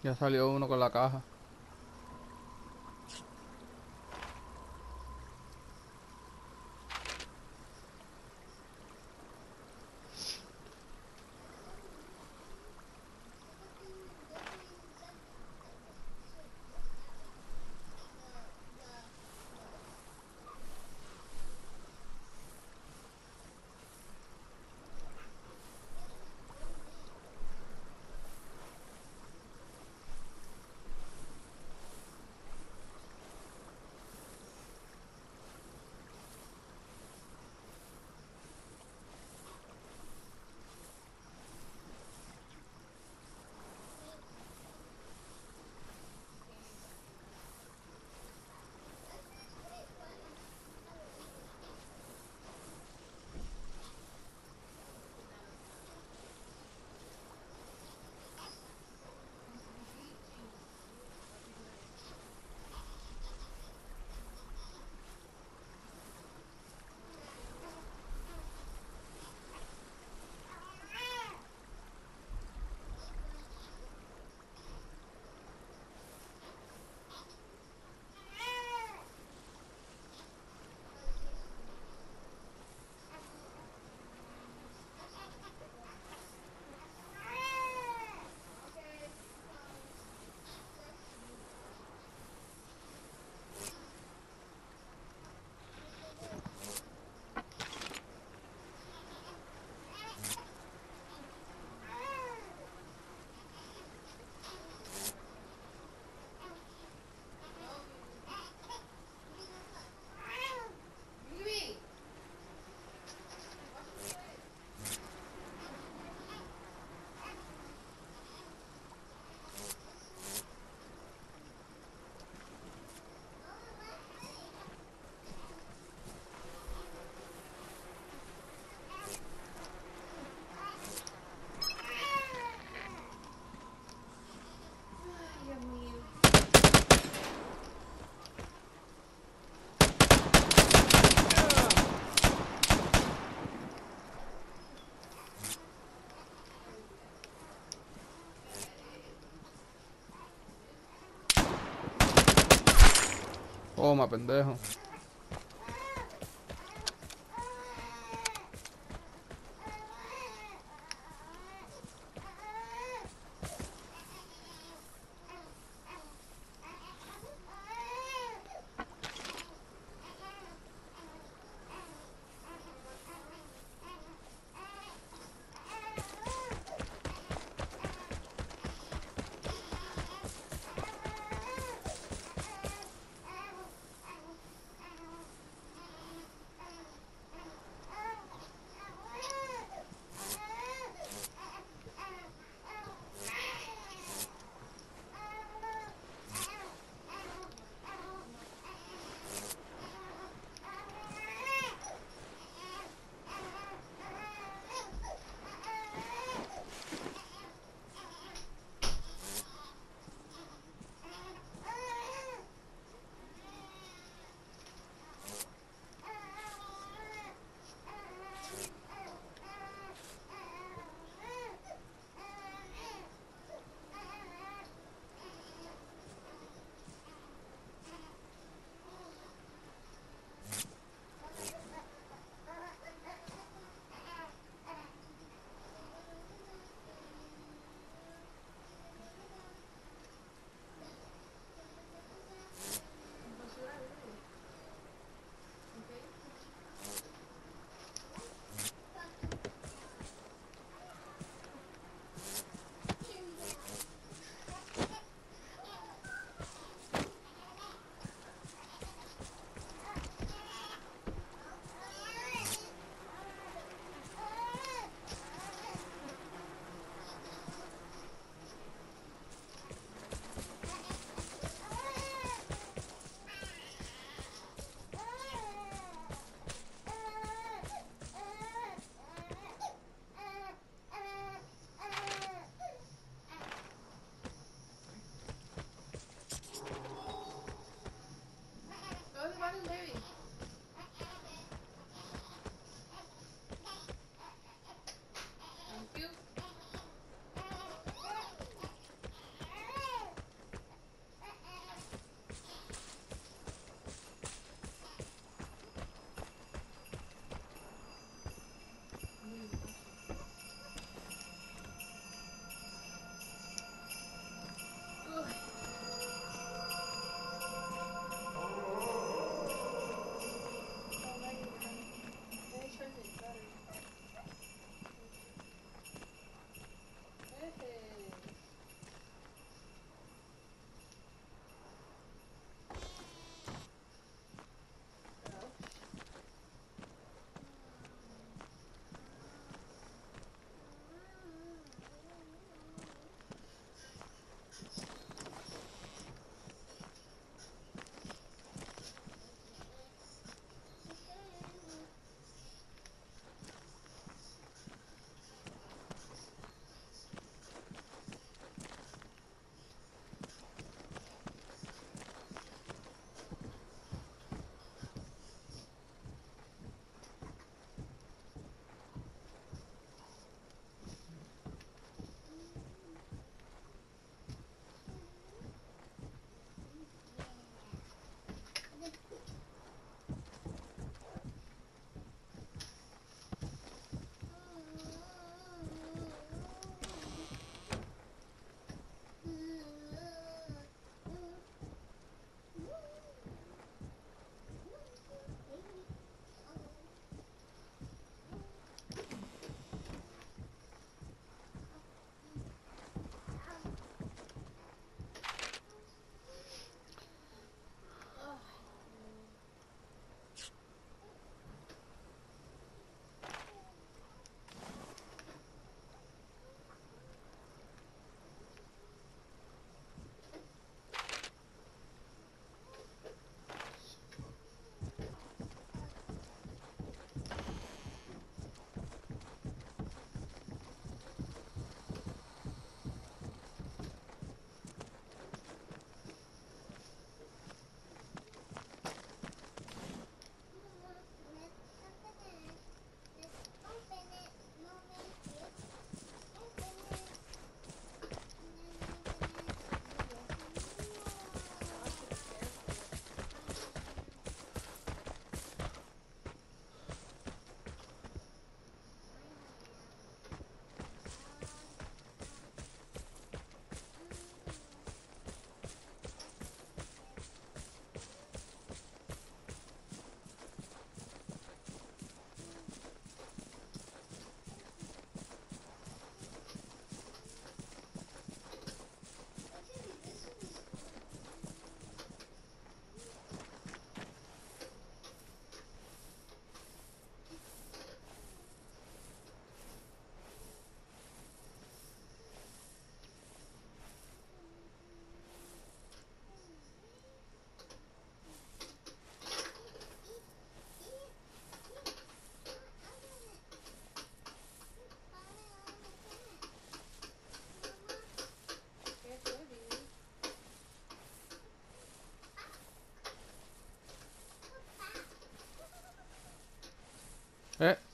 Ya salió uno con la caja. Toma, pendejo.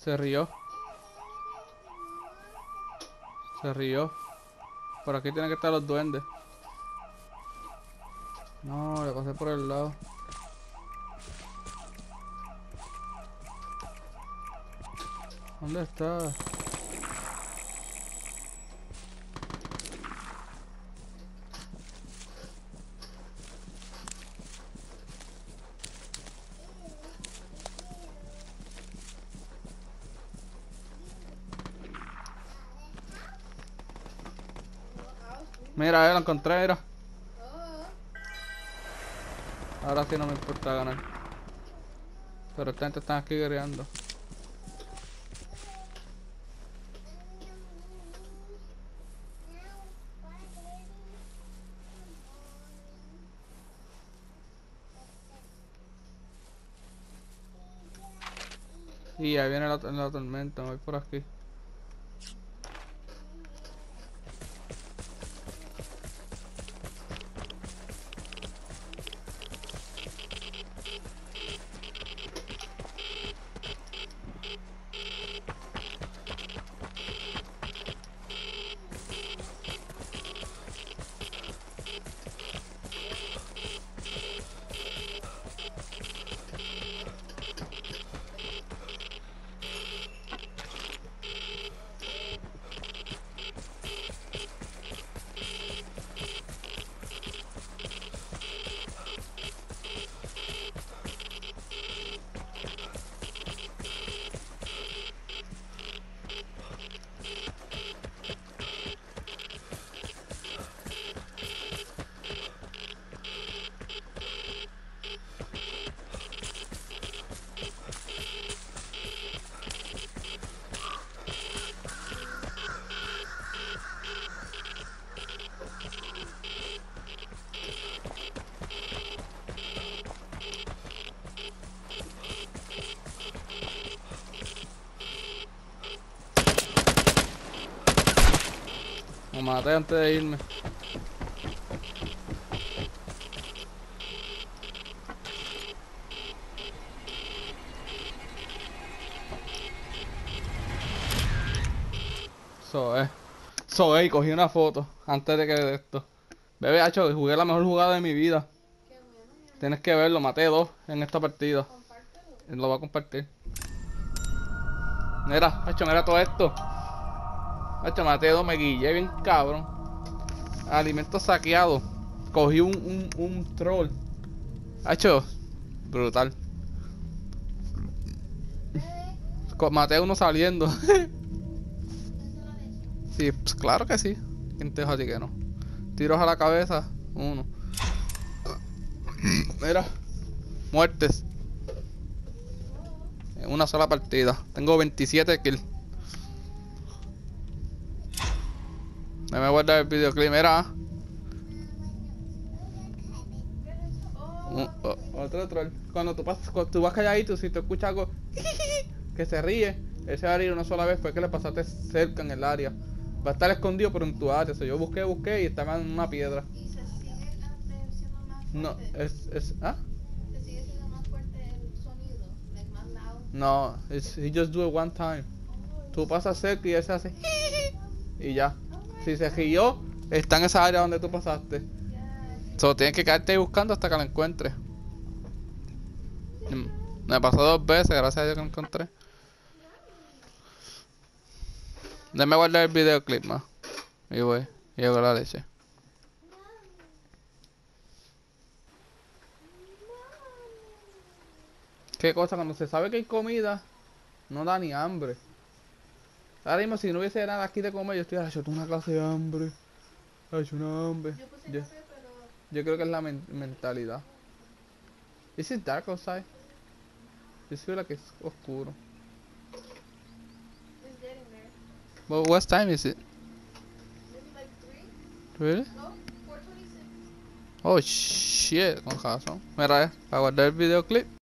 Se rió. Se rió. Por aquí tienen que estar los duendes. No, le pasé por el lado. ¿Dónde está? Mira, lo encontré, mira. Ahora sí no me importa ganar. Pero esta gente está aquí guerreando. Y ahí viene la tormenta, me voy por aquí. Me maté antes de irme. Y cogí una foto antes de que de esto. Bebé, hacho, jugué la mejor jugada de mi vida. Tienes que verlo, maté 2 en esta partida. Lo voy a compartir. Mira, hacho, mira todo esto. Hacho, maté 2, me guillé bien cabrón. Alimentos saqueados. Cogí un troll. Hacho, brutal. Maté uno saliendo. Sí, pues claro que sí. ¿Quién te dijo a ti que no? Tiros a la cabeza, 1. Mira, muertes. En una sola partida. Tengo 27 kills. Me guarda el videoclip, mira. Otro troll. Cuando tú vas calladito, si te escuchas algo que se ríe, ese va a ir una sola vez, fue que le pasaste cerca en el área. Va a estar escondido pero en tu área. O sea, yo busqué y estaba en una piedra. ¿Y se sigue siendo más fuerte? No, ¿ah? ¿Se sigue siendo más fuerte el sonido? Like más loud? No, he just do it one time. Tú pasas cerca y él se hace y ya. Si se rió, está en esa área donde tú pasaste. Solo tienes que quedarte ahí buscando hasta que lo encuentres. Me pasó 2 veces, gracias a Dios que lo encontré. Déjame guardar el videoclip más. Y voy, y hago la leche. ¿Qué cosa? Cuando se sabe que hay comida, no da ni hambre. Ahora mismo, si no hubiese nada aquí de comer, yo estoy hecho una clase de hambre. He hecho una hambre. Yo puse café, pero... Yo creo que es la mentalidad. Is it dark outside? Yo feel que es oscuro. It's getting there. But what time is it? Maybe like 3? Really? No, 4:26. Oh shit, con razón. Mira, a guardar el videoclip.